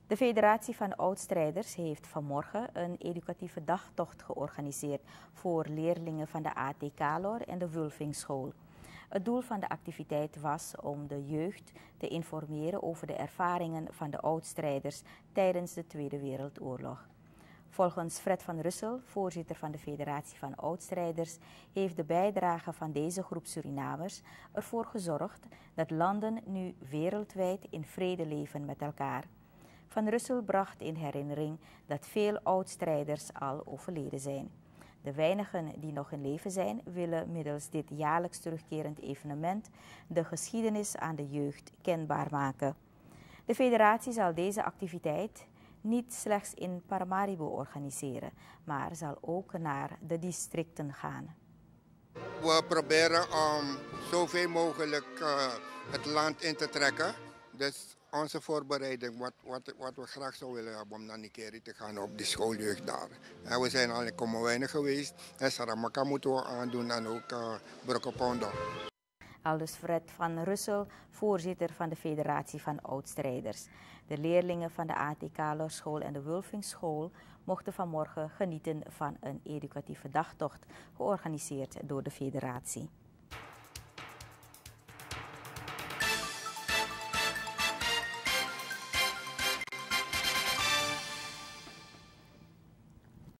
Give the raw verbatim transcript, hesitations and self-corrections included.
De Federatie van Oudstrijders heeft vanmorgen een educatieve dagtocht georganiseerd voor leerlingen van de A T Kalor en de Wulvingschool. Het doel van de activiteit was om de jeugd te informeren over de ervaringen van de oudstrijders tijdens de Tweede Wereldoorlog. Volgens Fred van Russel, voorzitter van de Federatie van Oudstrijders, heeft de bijdrage van deze groep Surinamers ervoor gezorgd dat landen nu wereldwijd in vrede leven met elkaar. Van Russel bracht in herinnering dat veel oudstrijders al overleden zijn. De weinigen die nog in leven zijn, willen middels dit jaarlijks terugkerend evenement de geschiedenis aan de jeugd kenbaar maken. De federatie zal deze activiteit niet slechts in Paramaribo organiseren, maar zal ook naar de districten gaan. We proberen om zoveel mogelijk uh, het land in te trekken. Dus onze voorbereiding, wat, wat, wat we graag zouden willen hebben om naar Nikeri te gaan op de schooljeugd daar. En we zijn al in Kommerwijnen geweest en Saramaka moeten we aandoen en ook uh, Brokkepondo. Aldus Fred van Russel, voorzitter van de Federatie van Oudstrijders. De leerlingen van de A T Kalor school en de Wulvingschool mochten vanmorgen genieten van een educatieve dagtocht georganiseerd door de federatie.